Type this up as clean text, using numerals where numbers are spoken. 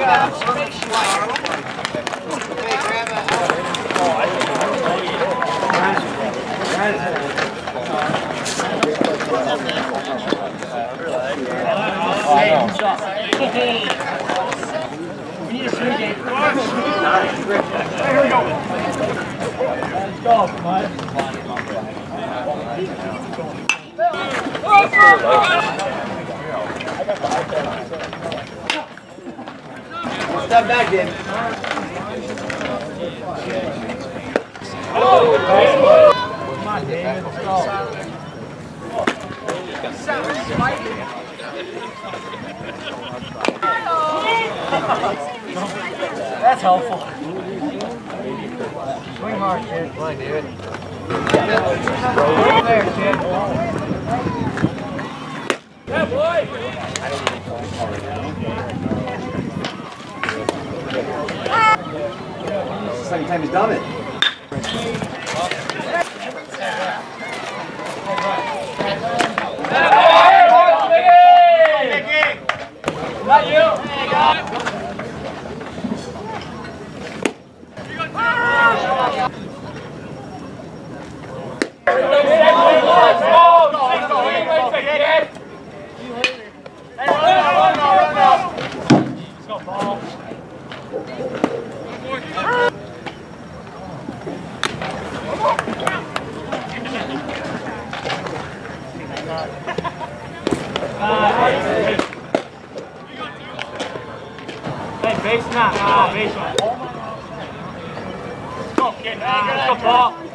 We need a swing game. Here we go. Let's go, bud. Step back, David. Come on, David. Let's go. That's helpful. Swing hard, kid. Come on, David. Over there, kid. Yeah, boy. Second time he's done it. Not you. Hey, base not. Base not. Go, get ball.